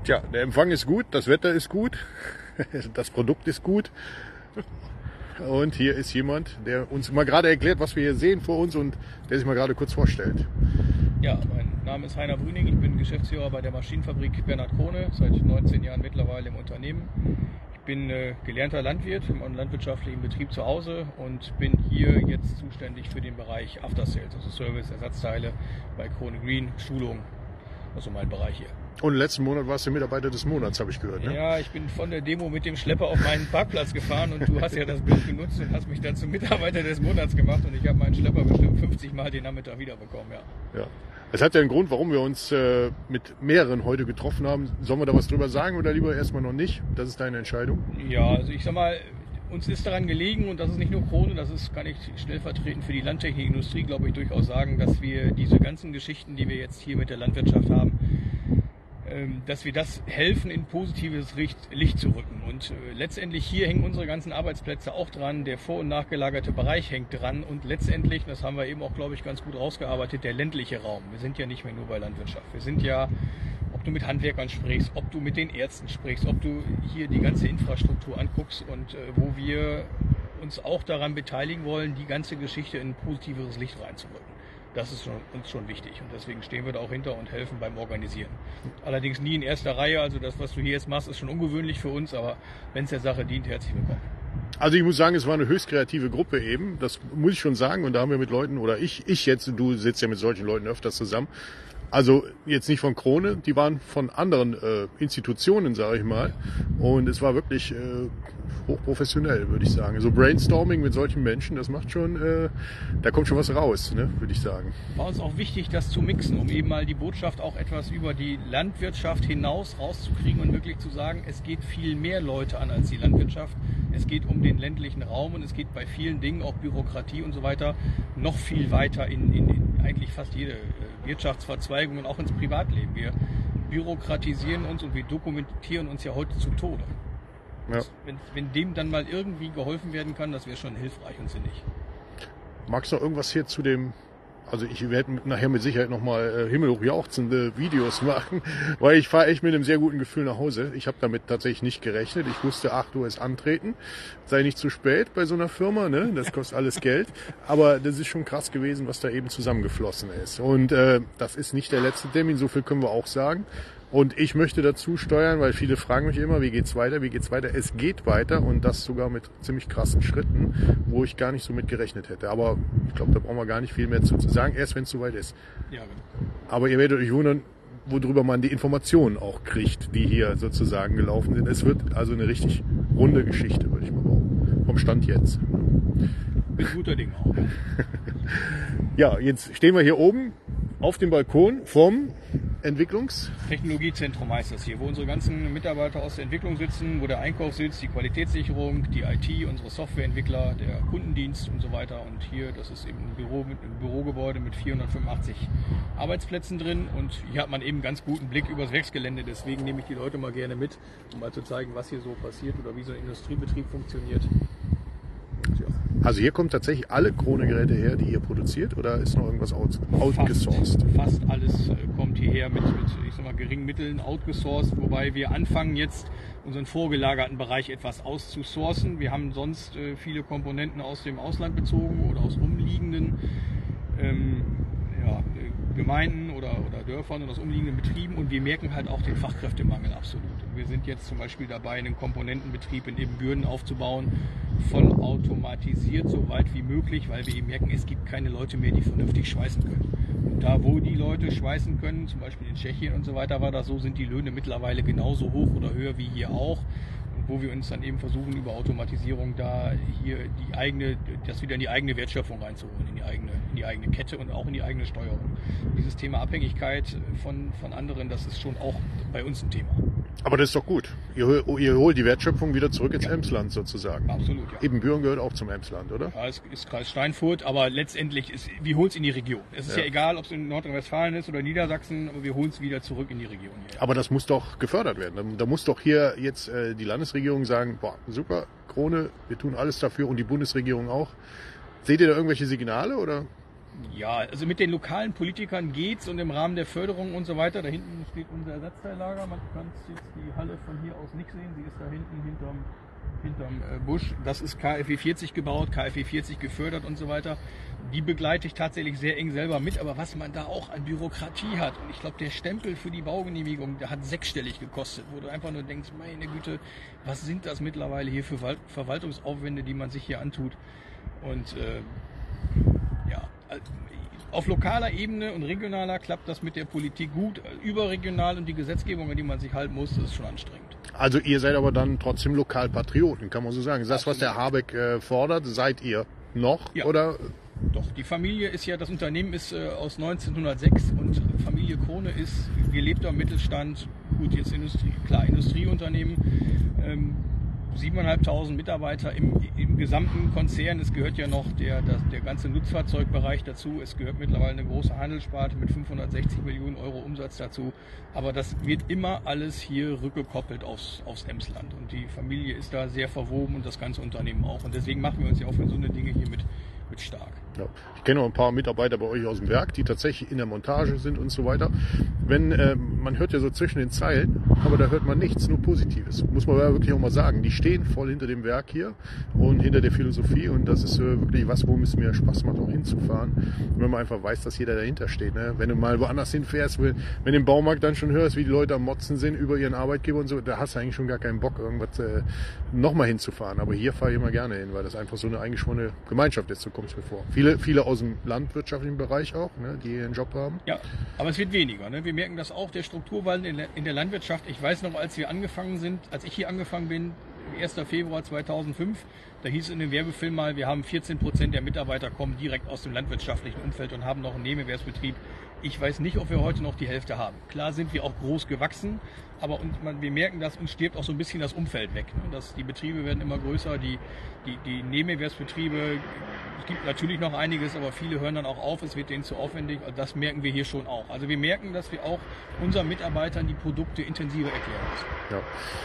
Tja, der Empfang ist gut, das Wetter ist gut, das Produkt ist gut. Und hier ist jemand, der uns mal gerade erklärt, was wir hier sehen vor uns und der sich mal gerade kurz vorstellt. Ja, mein Name ist Heiner Brüning, ich bin Geschäftsführer bei der Maschinenfabrik Bernhard Krone, seit 19 Jahren mittlerweile im Unternehmen. Ich bin gelernter Landwirt im landwirtschaftlichen Betrieb zu Hause und bin hier jetzt zuständig für den Bereich After Sales, also Service, Ersatzteile bei Krone Green, Schulung, also mein Bereich hier. Und letzten Monat warst du Mitarbeiter des Monats, habe ich gehört, ne? Ja, ich bin von der Demo mit dem Schlepper auf meinen Parkplatz gefahren und du hast ja das Bild genutzt und hast mich dann zum Mitarbeiter des Monats gemacht und ich habe meinen Schlepper bestimmt 50 Mal den Nachmittag wiederbekommen, ja. Ja. Es hat ja einen Grund, warum wir uns mit mehreren heute getroffen haben. Sollen wir da was drüber sagen oder lieber erstmal noch nicht? Das ist deine Entscheidung. Ja, also ich sag mal, uns ist daran gelegen, und das ist nicht nur Krone, das ist, kann ich stellvertretend für die Landtechnikindustrie, glaube ich, durchaus sagen, dass wir diese ganzen Geschichten, die wir jetzt hier mit der Landwirtschaft haben, dass wir das helfen, in positives Licht zu rücken. Und letztendlich hier hängen unsere ganzen Arbeitsplätze auch dran, der vor- und nachgelagerte Bereich hängt dran und letztendlich, das haben wir eben auch, glaube ich, ganz gut rausgearbeitet, der ländliche Raum. Wir sind ja nicht mehr nur bei Landwirtschaft. Wir sind ja, ob du mit Handwerkern sprichst, ob du mit den Ärzten sprichst, ob du hier die ganze Infrastruktur anguckst und wo wir uns auch daran beteiligen wollen, die ganze Geschichte in ein positiveres Licht reinzurücken. Das ist uns schon wichtig und deswegen stehen wir da auch hinter und helfen beim Organisieren. Allerdings nie in erster Reihe, also das, was du hier jetzt machst, ist schon ungewöhnlich für uns, aber wenn es der Sache dient, herzlich willkommen. Also ich muss sagen, es war eine höchst kreative Gruppe eben, das muss ich schon sagen und da haben wir mit Leuten, oder ich jetzt, du sitzt ja mit solchen Leuten öfters zusammen, also jetzt nicht von Krone, die waren von anderen Institutionen, sage ich mal. Und es war wirklich hochprofessionell, würde ich sagen. So Brainstorming mit solchen Menschen, das macht schon, da kommt schon was raus, ne, würde ich sagen. War uns auch wichtig, das zu mixen, um eben mal die Botschaft auch etwas über die Landwirtschaft hinaus rauszukriegen und wirklich zu sagen, es geht viel mehr Leute an als die Landwirtschaft. Es geht um den ländlichen Raum und es geht bei vielen Dingen, auch Bürokratie und so weiter, noch viel weiter in eigentlich fast jede Wirtschaftsverzweigung und auch ins Privatleben. Wir bürokratisieren uns und wir dokumentieren uns ja heute zu Tode. Ja. Wenn dem dann mal irgendwie geholfen werden kann, das wäre schon hilfreich und sinnig. Magst du noch irgendwas hier zu dem, also ich werde nachher mit Sicherheit nochmal himmelhoch jauchzende Videos machen, weil ich fahre echt mit einem sehr guten Gefühl nach Hause. Ich habe damit tatsächlich nicht gerechnet. Ich wusste, 8 Uhr ist Antreten. Sei nicht zu spät bei so einer Firma, ne? Das kostet alles Geld. Aber das ist schon krass gewesen, was da eben zusammengeflossen ist. Und das ist nicht der letzte Termin, so viel können wir auch sagen. Und ich möchte dazu steuern, weil viele fragen mich immer, wie geht's weiter, wie geht's weiter? Es geht weiter und das sogar mit ziemlich krassen Schritten, wo ich gar nicht so mit gerechnet hätte. Aber ich glaube, da brauchen wir gar nicht viel mehr zu sagen, erst wenn es soweit ist. Ja, genau. Aber ihr werdet euch wundern, worüber man die Informationen auch kriegt, die hier sozusagen gelaufen sind. Es wird also eine richtig runde Geschichte, würde ich mal behaupten. Vom Stand jetzt. Bin guter Ding auch. Ja, jetzt stehen wir hier oben auf dem Balkon vom Technologiezentrum heißt das hier, wo unsere ganzen Mitarbeiter aus der Entwicklung sitzen, wo der Einkauf sitzt, die Qualitätssicherung, die IT, unsere Softwareentwickler, der Kundendienst und so weiter. Und hier, das ist eben ein Bürogebäude mit 485 Arbeitsplätzen drin. Und hier hat man eben ganz guten Blick übers Werksgelände. Deswegen nehme ich die Leute mal gerne mit, um mal zu zeigen, was hier so passiert oder wie so ein Industriebetrieb funktioniert. Tja. Also hier kommen tatsächlich alle Krone-Geräte her, die ihr produziert, oder ist noch irgendwas outgesourced? Fast alles kommt hierher mit ich sag mal, geringen Mitteln outgesourced, wobei wir anfangen jetzt unseren vorgelagerten Bereich etwas auszusourcen. Wir haben sonst viele Komponenten aus dem Ausland bezogen oder aus umliegenden Gemeinden oder Dörfern und aus umliegenden Betrieben und wir merken halt auch den Fachkräftemangel absolut. Wir sind jetzt zum Beispiel dabei, einen Komponentenbetrieb in Ibbenbüren aufzubauen, voll automatisiert, so weit wie möglich, weil wir eben merken, es gibt keine Leute mehr, die vernünftig schweißen können. Und da, wo die Leute schweißen können, zum Beispiel in Tschechien und so weiter war das so, sind die Löhne mittlerweile genauso hoch oder höher wie hier auch. Wo wir uns dann eben versuchen, über Automatisierung da hier das wieder in die eigene Wertschöpfung reinzuholen, in die eigene Kette und auch in die eigene Steuerung. Dieses Thema Abhängigkeit von anderen, das ist schon auch bei uns ein Thema. Aber das ist doch gut. Ihr holt die Wertschöpfung wieder zurück ins Emsland sozusagen. Absolut, ja. Ibbenbüren gehört auch zum Emsland, oder? Ja, es ist Kreis Steinfurt, aber letztendlich wir holen es in die Region. Es ist ja egal, ob es in Nordrhein-Westfalen ist oder Niedersachsen, aber wir holen es wieder zurück in die Region. Hier. Aber das muss doch gefördert werden. Da muss doch hier jetzt die Landesregierung sagen, boah, super, Krone, wir tun alles dafür und die Bundesregierung auch. Seht ihr da irgendwelche Signale oder? Ja, also mit den lokalen Politikern geht's und im Rahmen der Förderung und so weiter. Da hinten steht unser Ersatzteillager. Man kann jetzt die Halle von hier aus nicht sehen. Sie ist da hinten hinterm Busch. Das ist KfW 40 gebaut, KfW 40 gefördert und so weiter. Die begleite ich tatsächlich sehr eng selber mit. Aber was man da auch an Bürokratie hat, und ich glaube, der Stempel für die Baugenehmigung, der hat 6-stellig gekostet, wo du einfach nur denkst, meine Güte, was sind das mittlerweile hier für Verwaltungsaufwände, die man sich hier antut. Und auf lokaler Ebene und regionaler klappt das mit der Politik gut. Überregional und die Gesetzgebung, an die man sich halten muss, ist schon anstrengend. Also ihr seid aber dann trotzdem Lokalpatrioten, kann man so sagen. Das, was der Habeck fordert, seid ihr noch? Ja. Oder? Doch, die Familie ist ja, das Unternehmen ist aus 1906 und Familie Krone ist gelebter Mittelstand, gut, jetzt Industrieunternehmen, 7.500 Mitarbeiter im gesamten Konzern. Es gehört ja noch der ganze Nutzfahrzeugbereich dazu. Es gehört mittlerweile eine große Handelssparte mit 560 Millionen Euro Umsatz dazu. Aber das wird immer alles hier rückgekoppelt aufs Emsland. Und die Familie ist da sehr verwoben und das ganze Unternehmen auch. Und deswegen machen wir uns ja auch für so eine Dinge hier mit stark. Ja. Ich kenne auch ein paar Mitarbeiter bei euch aus dem Werk, die tatsächlich in der Montage sind und so weiter. Wenn man hört ja so zwischen den Zeilen, aber da hört man nichts, nur Positives. Muss man ja wirklich auch mal sagen. Die stehen voll hinter dem Werk hier und hinter der Philosophie und das ist wirklich was, worum es mir Spaß macht, auch hinzufahren. Wenn man einfach weiß, dass jeder dahinter steht. Ne? Wenn du mal woanders hinfährst, wenn du im Baumarkt dann schon hörst, wie die Leute am Motzen sind über ihren Arbeitgeber und so, da hast du eigentlich schon gar keinen Bock, irgendwas nochmal hinzufahren. Aber hier fahre ich immer gerne hin, weil das einfach so eine eingeschworene Gemeinschaft ist, so kommt es mir vor. Viele aus dem landwirtschaftlichen Bereich auch, ne, die ihren Job haben. Ja, aber es wird weniger. Ne? Wir merken das auch, der Strukturwandel in der Landwirtschaft. Ich weiß noch, als ich hier angefangen bin, 1. Februar 2005, da hieß es in dem Werbefilm mal, wir haben 14% der Mitarbeiter kommen direkt aus dem landwirtschaftlichen Umfeld und haben noch einen Nebenerwerbsbetrieb. Ich weiß nicht, ob wir heute noch die Hälfte haben. Klar sind wir auch groß gewachsen, aber wir merken das, uns stirbt auch so ein bisschen das Umfeld weg. Ne? Die Betriebe werden immer größer, die Nebenerwerbsbetriebe, es gibt natürlich noch einiges, aber viele hören dann auch auf, es wird denen zu aufwendig. Also das merken wir hier schon auch. Also wir merken, dass wir auch unseren Mitarbeitern die Produkte intensiver erklären müssen. Ja.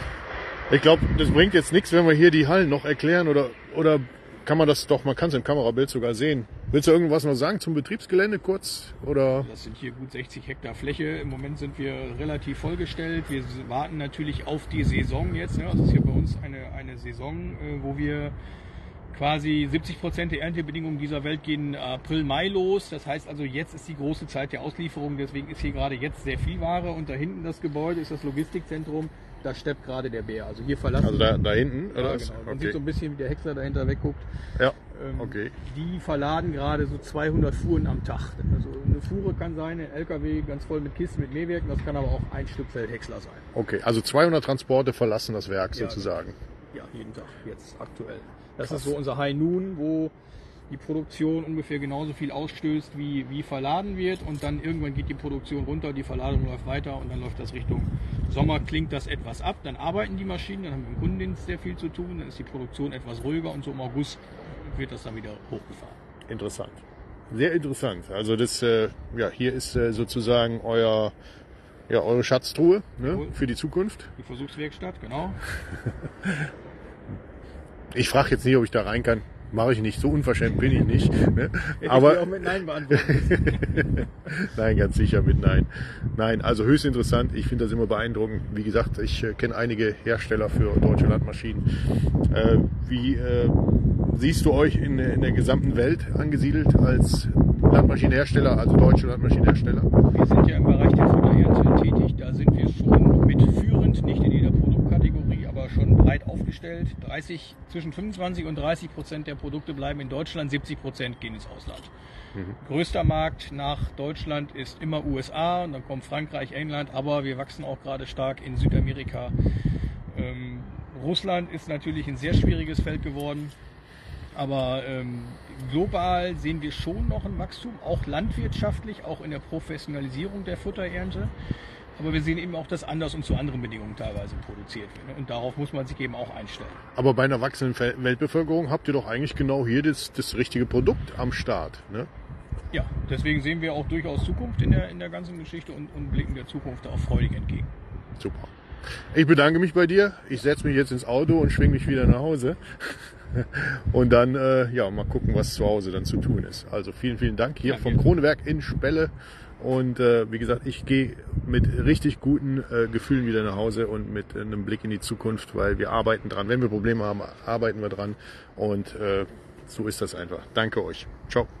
Ich glaube, das bringt jetzt nichts, wenn wir hier die Hallen noch erklären oder kann man das doch, man kann es im Kamerabild sogar sehen. Willst du irgendwas noch sagen zum Betriebsgelände kurz? Oder? Das sind hier gut 60 Hektar Fläche. Im Moment sind wir relativ vollgestellt. Wir warten natürlich auf die Saison jetzt. Ne? Also es ist hier bei uns eine Saison, wo wir quasi 70% der Erntebedingungen dieser Welt gehen April, Mai los. Das heißt also, jetzt ist die große Zeit der Auslieferung. Deswegen ist hier gerade jetzt sehr viel Ware. Und da hinten das Gebäude ist das Logistikzentrum. Da steppt gerade der Bär. Also hier verlassen. Also da hinten? Ja, oder? Genau. Man Okay. sieht so ein bisschen, wie der Häcksler dahinter wegguckt. Ja, okay. Die verladen gerade so 200 Fuhren am Tag. Also eine Fuhre kann sein, ein LKW ganz voll mit Kisten, mit Mähwerken. Das kann aber auch ein Stück Häcksler sein. Okay, also 200 Transporte verlassen das Werk Ja, sozusagen. Ja, jeden Tag, jetzt aktuell. Das Krass. ist so unser High Noon, wo die Produktion ungefähr genauso viel ausstößt, wie verladen wird. Und dann irgendwann geht die Produktion runter, die Verladung läuft weiter und dann läuft das Richtung Sommer, klingt das etwas ab. Dann arbeiten die Maschinen, dann haben wir im Kundendienst sehr viel zu tun, dann ist die Produktion etwas ruhiger und so im August wird das dann wieder hochgefahren. Interessant. Sehr interessant. Also das, hier ist sozusagen eure Schatztruhe, ne, für die Zukunft. Die Versuchswerkstatt, genau. Ich frage jetzt nicht, ob ich da rein kann. Mache ich nicht. So unverschämt bin ich nicht. Ne? Hätte Aber ich dir auch mit Nein beantwortet. Nein, ganz sicher mit Nein. Nein, also höchst interessant. Ich finde das immer beeindruckend. Wie gesagt, ich kenne einige Hersteller für deutsche Landmaschinen. Wie siehst du euch in der gesamten Welt angesiedelt als Landmaschinenhersteller, also deutsche Landmaschinenhersteller? Wir sind ja im Bereich der Futterernte tätig. Da sind wir schon mitführend, nicht in jeder Produktkategorie, aber schon breit aufgestellt. Zwischen 25% und 30% der Produkte bleiben in Deutschland, 70% gehen ins Ausland. Größter Markt nach Deutschland ist immer USA und dann kommt Frankreich, England, aber wir wachsen auch gerade stark in Südamerika. Russland ist natürlich ein sehr schwieriges Feld geworden. Aber global sehen wir schon noch ein Wachstum, auch landwirtschaftlich, auch in der Professionalisierung der Futterernte. Aber wir sehen eben auch, dass anders und zu anderen Bedingungen teilweise produziert wird. Und darauf muss man sich eben auch einstellen. Aber bei einer wachsenden Weltbevölkerung habt ihr doch eigentlich genau hier das richtige Produkt am Start. Ne? Ja, deswegen sehen wir auch durchaus Zukunft in der ganzen Geschichte und blicken der Zukunft auch freudig entgegen. Super. Ich bedanke mich bei dir. Ich setze mich jetzt ins Auto und schwinge mich wieder nach Hause. Und dann ja, mal gucken, was zu Hause dann zu tun ist. Also vielen, vielen Dank hier vom gerne. Kronewerk in Spelle. Und wie gesagt, ich gehe mit richtig guten Gefühlen wieder nach Hause und mit einem Blick in die Zukunft, weil wir arbeiten dran. Wenn wir Probleme haben, arbeiten wir dran. Und so ist das einfach. Danke euch. Ciao.